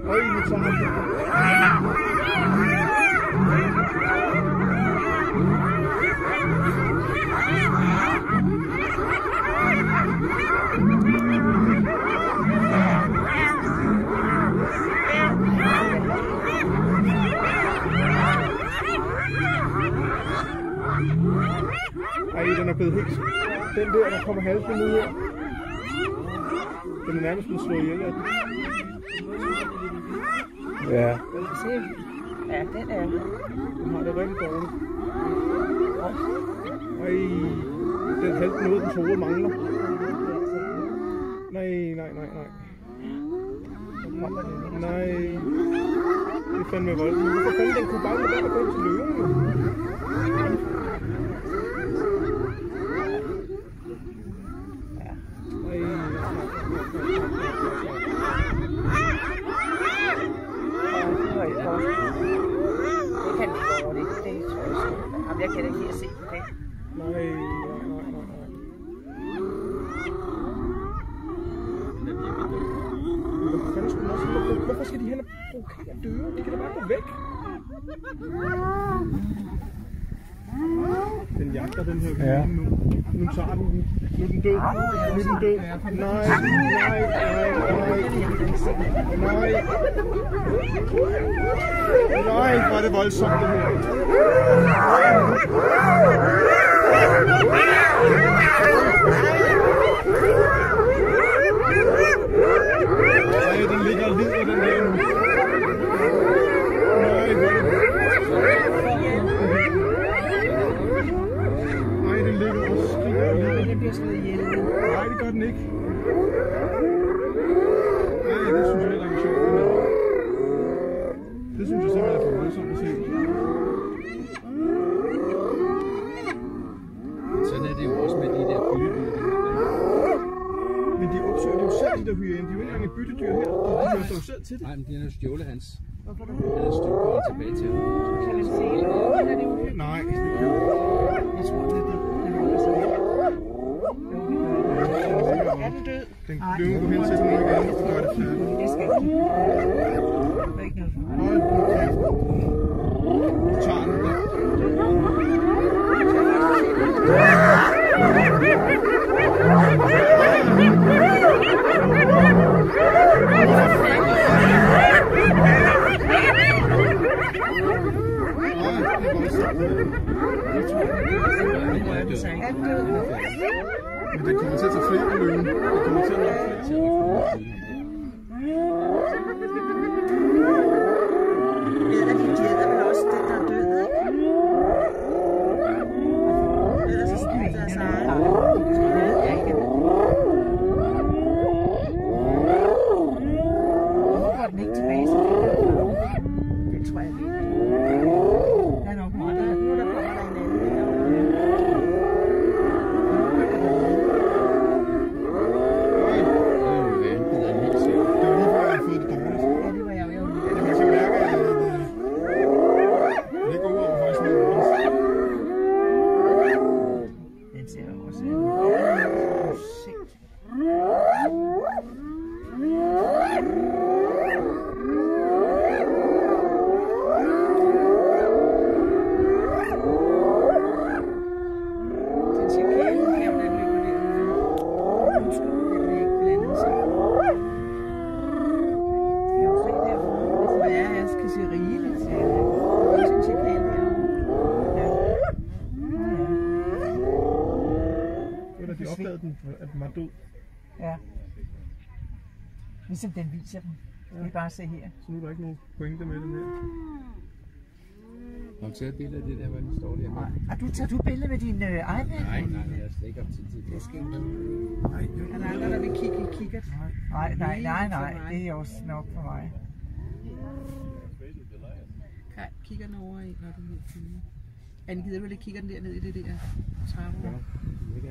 Øj, nu tager han det. Ej, den er blevet helt... Den der kommer halsen ud her. Den er nærmest blevet slået ihjel af den. Ja. Ja, den er. Den har det rigtig dårligt. Ej, den halsen ud, den så mangler. Nej. Nej. Det er fandme voldsomt. Hvorfor fanden den kunne bare med den og gå til løven? Jeg kan ikke lide at se på det. Nej. Hvorfor skal de hen og provokere døde? De kan da bare gå væk. Den jagter den her hyæne nu. Nu tager den den. Nu er den død. Nej. Nej, hvor er det voldsomt det her. Nej, den ligger og lider den her nu. Nej, den ligger og skriger og lider. Den bliver slået ihjel. Nej, det gør den ikke. Nej, det synes jeg heller ikke er sjovt. Det synes jeg simpelthen er for voldsomt at se. Sådan er det jo også med de der byttedyr. Men de opsøger det jo selv, de der hyæner. De er jo ikke engang et byttedyr her. De hører sig jo selv til det. Nej, men det er jo stjålet hans. Han er støvgården tilbage til ham. Kan man se det? Nej. Jeg tror, det er det. Er den død? Den løven går hen til den igen, og gør det færdigt. Det skal ikke. Det er ikke noget for mig. Hold nu kæft. Du tager den der. Men det kommer til at tage flere løven. Det kommer til at tage flere. Æder de gæder vel også den, der er død, ikke? Ellers så spiser deres egen. Det ved jeg ikke. Hvorfor går den ikke tilbage til det? Det tror jeg ikke. Der er nok meget. Nu der kommer der en anden her. At den var død. Ja. Ligesom den viser dem. Det er bare at se her. Så nu er der ikke nogen pointe med den her. Har du taget et billede af det der, hvor den står der? Nej. Tager du billede med din iPad? Nej, jeg har slet ikke haft tid til det. Det skal ikke. Nej, der er andre, der vil kigge i kikkert. Nej. Det er også nok for mig. Kaj, kigger den over i, når du vil filme. Anne, gider du lige kigger den der ned i det der trappe? Ja,